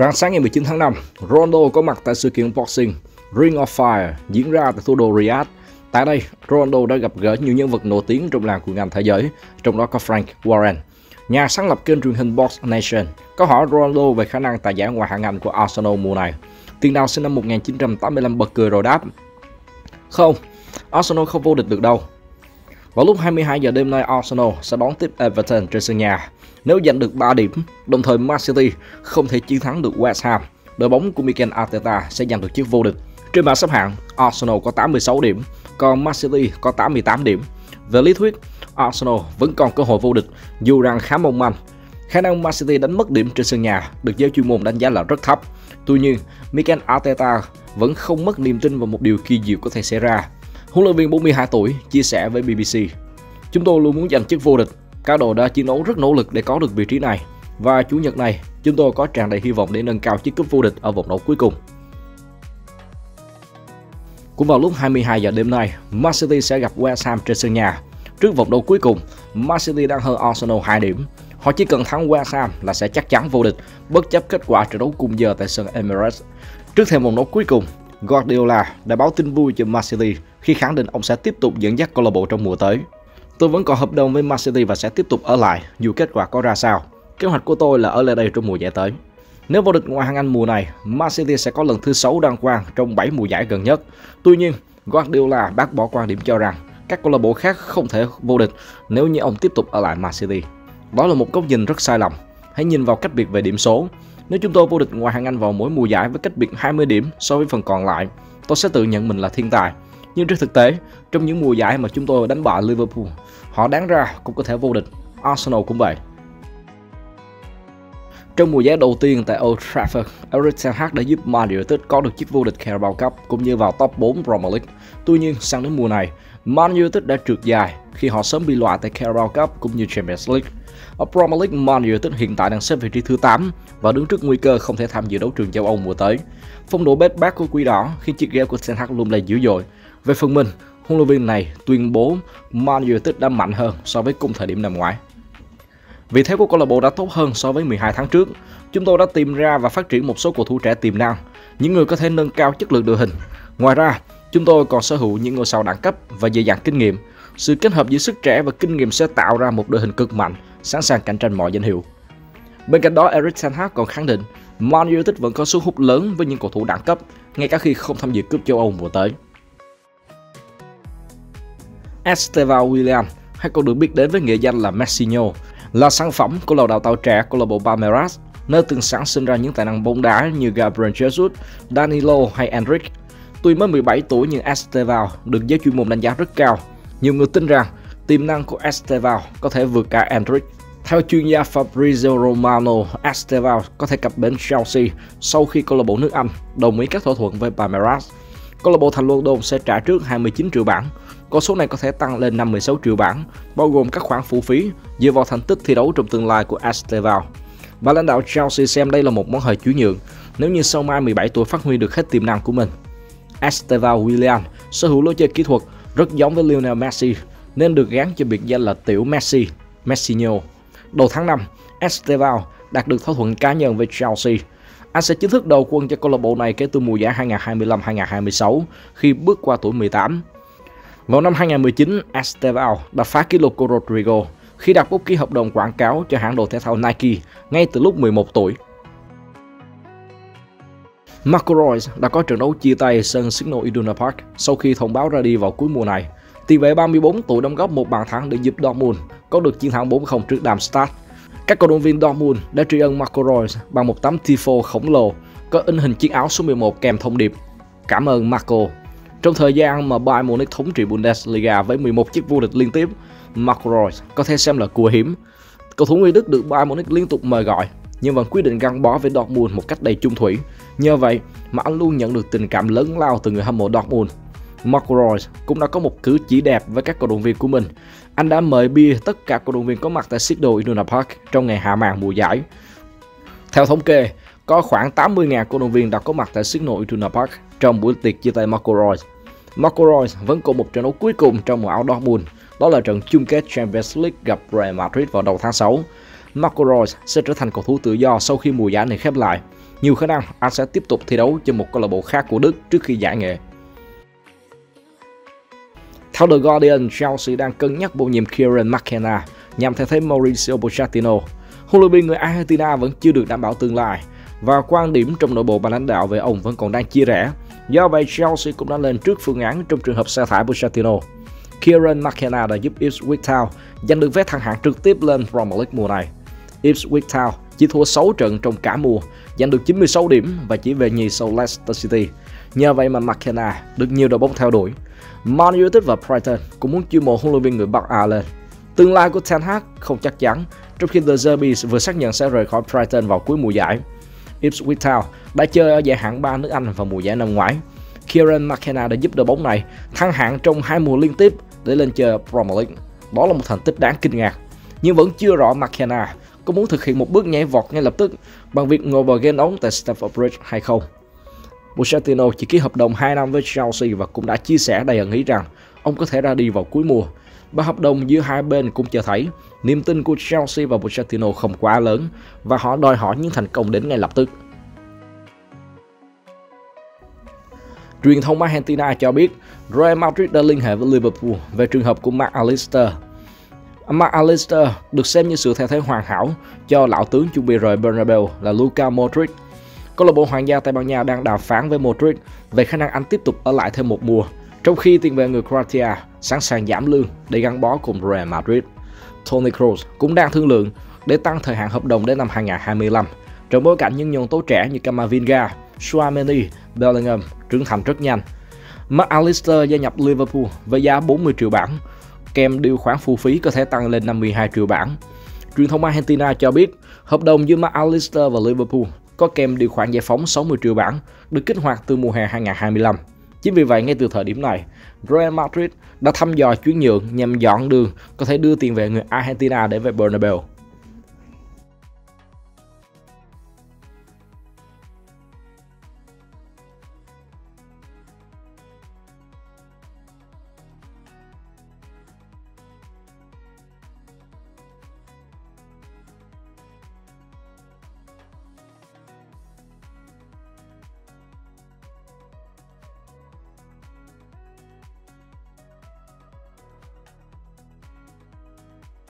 Rạng sáng ngày 19 tháng 5, Ronaldo có mặt tại sự kiện boxing Ring of Fire diễn ra tại thủ đô Riyadh. Tại đây, Ronaldo đã gặp gỡ nhiều nhân vật nổi tiếng trong làng của ngành thế giới, trong đó có Frank Warren, nhà sáng lập kênh truyền hình Box Nation. Có hỏi Ronaldo về khả năng tài giải ngoại hạng Anh của Arsenal mùa này. Tiền đạo sinh năm 1985 bật cười rồi đáp: "Không, Arsenal không vô địch được đâu." Vào lúc 22 giờ đêm nay, Arsenal sẽ đón tiếp Everton trên sân nhà. Nếu giành được 3 điểm, đồng thời Man City không thể chiến thắng được West Ham, đội bóng của Mikel Arteta sẽ giành được chức vô địch. Trên bảng xếp hạng, Arsenal có 86 điểm, còn Man City có 88 điểm. Về lý thuyết, Arsenal vẫn còn cơ hội vô địch, dù rằng khá mong manh. Khả năng Man City đánh mất điểm trên sân nhà được giới chuyên môn đánh giá là rất thấp. Tuy nhiên, Mikel Arteta vẫn không mất niềm tin vào một điều kỳ diệu có thể xảy ra. Huấn luyện viên 42 tuổi chia sẻ với BBC: "Chúng tôi luôn muốn giành chức vô địch. Cả đội đã chiến đấu rất nỗ lực để có được vị trí này. Và Chủ nhật này, chúng tôi có tràn đầy hy vọng để nâng cao chiếc cúp vô địch ở vòng đấu cuối cùng." Cũng vào lúc 22 giờ đêm nay, Man City sẽ gặp West Ham trên sân nhà. Trước vòng đấu cuối cùng, Man City đang hơn Arsenal 2 điểm. Họ chỉ cần thắng West Ham là sẽ chắc chắn vô địch, bất chấp kết quả trận đấu cùng giờ tại sân Emirates. Trước thềm vòng đấu cuối cùng, Guardiola đã báo tin vui cho Man City khi khẳng định ông sẽ tiếp tục dẫn dắt câu lạc bộ trong mùa tới. "Tôi vẫn còn hợp đồng với Man City và sẽ tiếp tục ở lại dù kết quả có ra sao. Kế hoạch của tôi là ở lại đây trong mùa giải tới." Nếu vô địch ngoại hạng Anh mùa này, Man City sẽ có lần thứ 6 đăng quang trong 7 mùa giải gần nhất. Tuy nhiên, Guardiola bác bỏ quan điểm cho rằng các câu lạc bộ khác không thể vô địch nếu như ông tiếp tục ở lại Man City. Đó là một góc nhìn rất sai lầm. Hãy nhìn vào cách biệt về điểm số. Nếu chúng tôi vô địch ngoại hạng Anh vào mỗi mùa giải với cách biệt 20 điểm so với phần còn lại, tôi sẽ tự nhận mình là thiên tài. Nhưng trên thực tế, trong những mùa giải mà chúng tôi đánh bại Liverpool, họ đáng ra cũng có thể vô địch. Arsenal cũng vậy. Trong mùa giải đầu tiên tại Old Trafford, Erik ten Hag đã giúp Man United có được chiếc vô địch Carabao Cup cũng như vào top 4 Premier League. Tuy nhiên, sang đến mùa này, Man United đã trượt dài khi họ sớm bị loại tại Carabao Cup cũng như Champions League. Ở Premier League, Man United hiện tại đang xếp vị trí thứ 8 và đứng trước nguy cơ không thể tham dự đấu trường châu Âu mùa tới. Phong độ bết bát của Quỷ Đỏ khiến chiếc ghế của ten Hag lung lay dữ dội. Về phần mình, huấn luyện viên này tuyên bố Man United đã mạnh hơn so với cùng thời điểm năm ngoái. Vị thế của câu lạc bộ đã tốt hơn so với 12 tháng trước. Chúng tôi đã tìm ra và phát triển một số cầu thủ trẻ tiềm năng, những người có thể nâng cao chất lượng đội hình. Ngoài ra, chúng tôi còn sở hữu những ngôi sao đẳng cấp và dày dặn kinh nghiệm. Sự kết hợp giữa sức trẻ và kinh nghiệm sẽ tạo ra một đội hình cực mạnh, sẵn sàng cạnh tranh mọi danh hiệu. Bên cạnh đó, Erik ten Hag còn khẳng định Man United vẫn có sức hút lớn với những cầu thủ đẳng cấp, ngay cả khi không tham dự cúp châu Âu mùa tới. Estevão Willian, hay còn được biết đến với nghệ danh là Messinho, là sản phẩm của lò đào tạo trẻ câu lạc bộ Palmeiras, nơi từng sản sinh ra những tài năng bóng đá như Gabriel Jesus, Danilo hay Endrick. Tuy mới 17 tuổi nhưng Estevão được giới chuyên môn đánh giá rất cao. Nhiều người tin rằng tiềm năng của Estevão có thể vượt cả Endrick. Theo chuyên gia Fabrizio Romano, Estevão có thể cập bến Chelsea sau khi câu lạc bộ nước Anh đồng ý các thỏa thuận với Palmeiras. Câu lạc bộ thành London sẽ trả trước 29 triệu bảng. Con số này có thể tăng lên 56 triệu bảng, bao gồm các khoản phụ phí dựa vào thành tích thi đấu trong tương lai của Estevão. Và lãnh đạo Chelsea xem đây là một món hời chuyển nhượng nếu như sau mai 17 tuổi phát huy được hết tiềm năng của mình. Estevão Willian sở hữu lối chơi kỹ thuật rất giống với Lionel Messi nên được gán cho biệt danh là Tiểu Messi, Messinho. Đầu tháng 5, Estevão đạt được thỏa thuận cá nhân với Chelsea. Anh sẽ chính thức đầu quân cho câu lạc bộ này kể từ mùa giải 2025-2026 khi bước qua tuổi 18. Vào năm 2019, Estevão đã phá kỷ lục của Rodrigo khi đặt bút ký hợp đồng quảng cáo cho hãng đồ thể thao Nike ngay từ lúc 11 tuổi. Marco Reus đã có trận đấu chia tay sân Signal Iduna Park sau khi thông báo ra đi vào cuối mùa này. Tiền vệ 34 tuổi đóng góp một bàn thắng để giúp Dortmund có được chiến thắng 4-0 trước Darmstadt. Các cổ động viên Dortmund đã tri ân Marco Reus bằng một tấm tifo khổng lồ có in hình chiếc áo số 11 kèm thông điệp "Cảm ơn Marco." Trong thời gian mà Bayern Munich thống trị Bundesliga với 11 chiếc vô địch liên tiếp, Marco Reus có thể xem là của hiếm. Cầu thủ người Đức được Bayern Munich liên tục mời gọi, nhưng vẫn quyết định gắn bó với Dortmund một cách đầy chung thủy. Nhờ vậy mà anh luôn nhận được tình cảm lớn lao từ người hâm mộ Dortmund. Marco Reus cũng đã có một cử chỉ đẹp với các cổ động viên của mình. Anh đã mời bia tất cả cổ động viên có mặt tại Signal Iduna Park trong ngày hạ màn mùa giải. Theo thống kê, có khoảng 80.000 cổ động viên đã có mặt tại Signal Iduna Park trong buổi tiệc chia tay Marco Reus. Marco Reus vẫn còn một trận đấu cuối cùng trong màu áo Dortmund, đó là trận chung kết Champions League gặp Real Madrid vào đầu tháng 6. Marco Reus sẽ trở thành cầu thủ tự do sau khi mùa giải này khép lại. nhiều khả năng anh sẽ tiếp tục thi đấu cho một câu lạc bộ khác của Đức trước khi giải nghệ. Theo The Guardian, Chelsea đang cân nhắc bổ nhiệm Kieran McKenna nhằm thay thế Mauricio Pochettino. Huấn luyện viên người Argentina vẫn chưa được đảm bảo tương lai và quan điểm trong nội bộ ban lãnh đạo về ông vẫn còn đang chia rẽ. Do vậy, Chelsea cũng đã lên trước phương án trong trường hợp sa thải Pochettino. Kieran McKenna đã giúp Ipswich Town giành được vé thăng hạng trực tiếp lên Premier League mùa này. Ipswich Town chỉ thua 6 trận trong cả mùa, giành được 96 điểm và chỉ về nhì sau Leicester City. Nhờ vậy mà McKenna được nhiều đội bóng theo đuổi. Man United và Brighton cũng muốn chiêu mộ huấn luyện viên người Bắc Ireland. Tương lai của Ten Hag không chắc chắn, trong khi The Zerbies vừa xác nhận sẽ rời khỏi Brighton vào cuối mùa giải. Ipswich Town đã chơi ở giải hạng 3 nước Anh vào mùa giải năm ngoái. Kieran McKenna đã giúp đội bóng này thăng hạng trong 2 mùa liên tiếp để lên chơi Premier League. Đó là một thành tích đáng kinh ngạc. Nhưng vẫn chưa rõ McKenna có muốn thực hiện một bước nhảy vọt ngay lập tức bằng việc ngồi vào ghế nóng tại Stamford Bridge hay không. Pochettino chỉ ký hợp đồng 2 năm với Chelsea và cũng đã chia sẻ đầy ẩn ý rằng ông có thể ra đi vào cuối mùa. Và hợp đồng giữa hai bên cũng cho thấy niềm tin của Chelsea và Pochettino không quá lớn và họ đòi hỏi những thành công đến ngay lập tức. Truyền thông Argentina cho biết Real Madrid đã liên hệ với Liverpool về trường hợp của Marc Allister. Marc Allister được xem như sự thay thế hoàn hảo cho lão tướng chuẩn bị rời Bernabeu là Luka Modric. Câu lạc bộ Hoàng gia Tây Ban Nha đang đàm phán với Modric về khả năng anh tiếp tục ở lại thêm một mùa, trong khi tiền vệ người Croatia sẵn sàng giảm lương để gắn bó cùng Real Madrid. Toni Kroos cũng đang thương lượng để tăng thời hạn hợp đồng đến năm 2025, trong bối cảnh những nhân tố trẻ như Camavinga, Tchouaméni, Bellingham trưởng thành rất nhanh. Marc Allister gia nhập Liverpool với giá 40 triệu bảng, kèm điều khoản phụ phí có thể tăng lên 52 triệu bảng. Truyền thông Argentina cho biết hợp đồng giữa Marc Allister và Liverpool có kèm điều khoản giải phóng 60 triệu bảng được kích hoạt từ mùa hè 2025. Chính vì vậy, ngay từ thời điểm này, Real Madrid đã thăm dò chuyển nhượng nhằm dọn đường có thể đưa tiền vệ người Argentina để về Bernabeu.